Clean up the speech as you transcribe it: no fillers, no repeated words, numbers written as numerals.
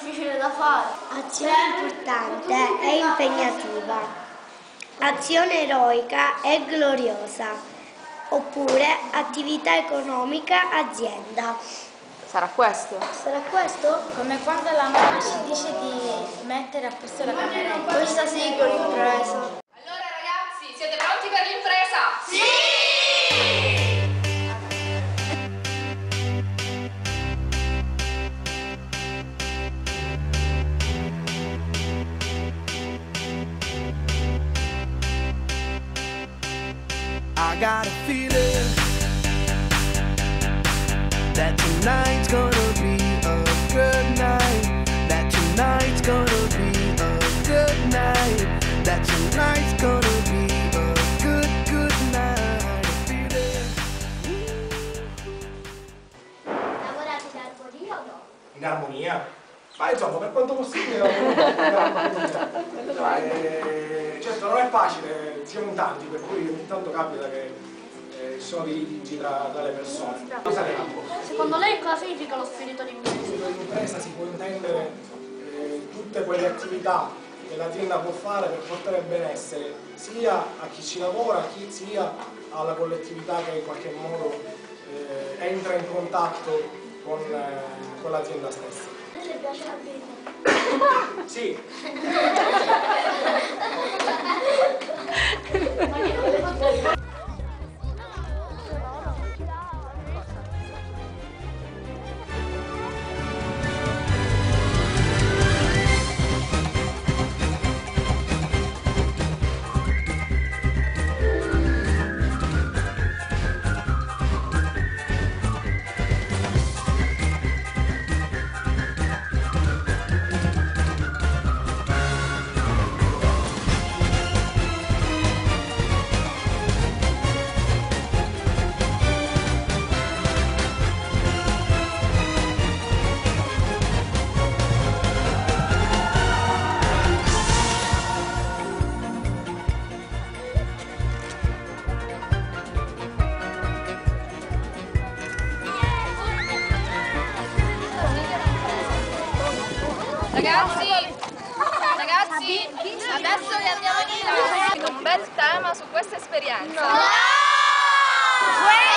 difficile da fare. Azione importante e impegnativa. Azione eroica e gloriosa. Oppure attività economica azienda. Sarà questo? Sarà questo? Come quando la mamma ci dice di mettere a posto la cameretta. Questa sì, con l'impresa. Allora ragazzi, siete pronti per l'impresa? Sì! I got a feeling that tonight's gonna be a good night. That tonight's gonna be a good night. That tonight's gonna be a good night. Lavorate in armonia o no? In armonia? Ma insomma, per quanto possibile in armonia. Certo, non è facile, siamo tanti, per cui ogni tanto capita che ci sono dei litigi tra le persone. Cosa ne va? Secondo lei cosa significa lo spirito d'impresa? Lo spirito d'impresa si può intendere tutte quelle attività che l'azienda può fare per portare benessere sia a chi ci lavora, sia alla collettività che in qualche modo entra in contatto con l'azienda stessa. A te piace la birra? Sì. Ragazzi, adesso vi andiamo a dire un bel tema su questa esperienza. No!